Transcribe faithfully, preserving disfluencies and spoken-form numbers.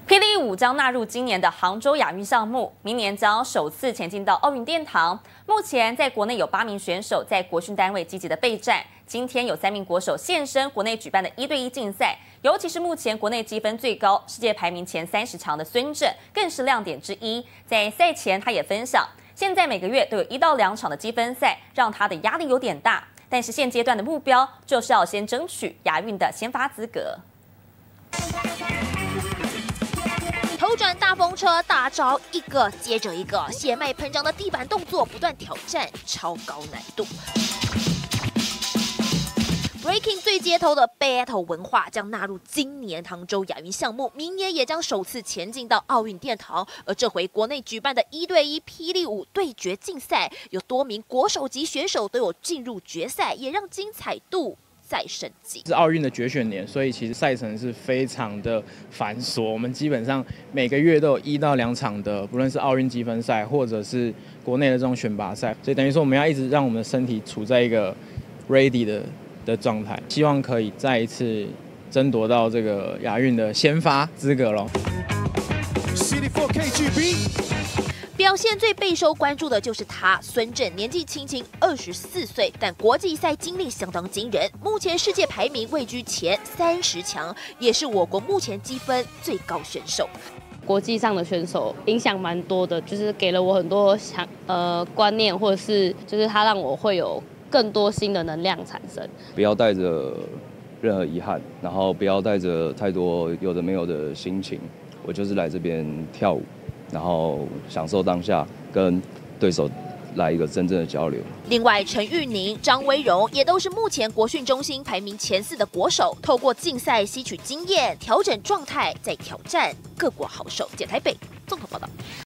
霹雳舞将纳入今年的杭州亚运项目，明年将首次前进到奥运殿堂。目前在国内有八名选手在国训单位积极的备战。今天有三名国手现身国内举办的一对一竞赛，尤其是目前国内积分最高、世界排名前三十强的孙正，更是亮点之一。在赛前，他也分享，现在每个月都有一到两场的积分赛，让他的压力有点大。但是现阶段的目标就是要先争取亚运的先发资格。 头转大风车，大招一个接着一个，血脉喷张的地板动作不断挑战，超高难度。Breaking 最街头的 Battle 文化将纳入今年杭州亚运项目，明年也将首次前进到奥运殿堂。而这回国内举办的一对一霹雳舞对决竞赛，有多名国手级选手都有进入决赛，也让精彩度 再升级。 是奥运的决选年，所以其实赛程是非常的繁琐。我们基本上每个月都有一到两场的，不论是奥运积分赛，或者是国内的这种选拔赛，所以等于说我们要一直让我们的身体处在一个 ready 的的状态，希望可以再一次争夺到这个亚运的先发资格咯。 表现最备受关注的就是他，孙正年纪轻轻二十四岁，但国际赛经历相当惊人。目前世界排名位居前三十强，也是我国目前积分最高选手。 国际上的选手影响蛮多的，就是给了我很多想呃观念，或者是就是他让我会有更多新的能量产生。 不要带着任何遗憾，然后不要带着太多有的没有的心情。我就是来这边跳舞，然后享受当下，跟对手来一个真正的交流。 另外，陈玉宁、张威荣也都是目前国训中心排名前四的国手，透过竞赛吸取经验，调整状态，再挑战各国好手。简台北综合报道。